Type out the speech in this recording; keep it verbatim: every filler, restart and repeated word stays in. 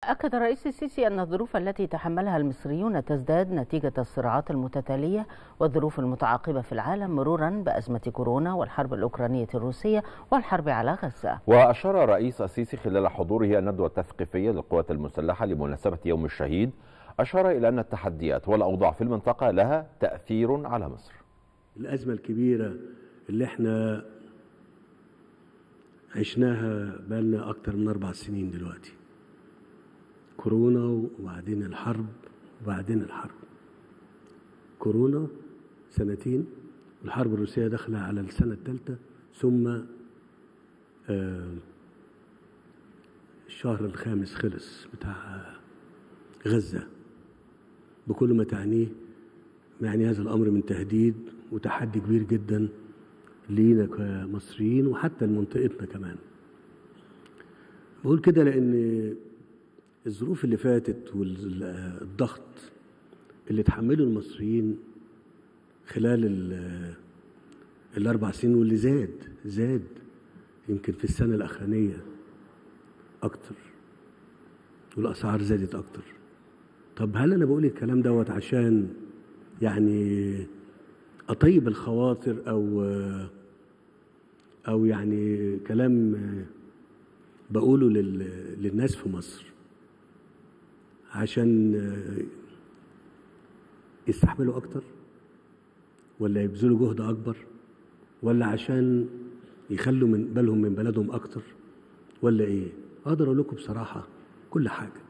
أكد الرئيس السيسي أن الظروف التي تحملها المصريون تزداد نتيجة الصراعات المتتالية والظروف المتعاقبة في العالم، مرورا بأزمة كورونا والحرب الأوكرانية الروسية والحرب على غزة. وأشار الرئيس السيسي خلال حضوره الندوة التثقيفية للقوات المسلحة لمناسبة يوم الشهيد، أشار إلى أن التحديات والأوضاع في المنطقة لها تأثير على مصر. الأزمة الكبيرة اللي احنا عشناها بقالنا أكتر من أربع سنين دلوقتي، كورونا وبعدين الحرب وبعدين الحرب كورونا سنتين، والحرب الروسية داخلة على السنة الثالثة، ثم آه الشهر الخامس خلص بتاع غزة بكل ما تعنيه يعني هذا الأمر من تهديد وتحدي كبير جدا لينا كمصريين وحتى لمنطقتنا كمان. بقول كده لأن الظروف اللي فاتت والضغط اللي تحمله المصريين خلال الأربع سنين واللي زاد زاد يمكن في السنة الأخرانية أكتر، والأسعار زادت أكتر. طب هل أنا بقول الكلام دوت عشان يعني أطيب الخواطر أو أو يعني كلام بقوله للناس في مصر عشان يستحملوا أكتر، ولا يبذلوا جهد أكبر، ولا عشان يخلوا من بالهم من بلدهم أكتر، ولا إيه؟ أقدر أقول لكم بصراحة كل حاجة.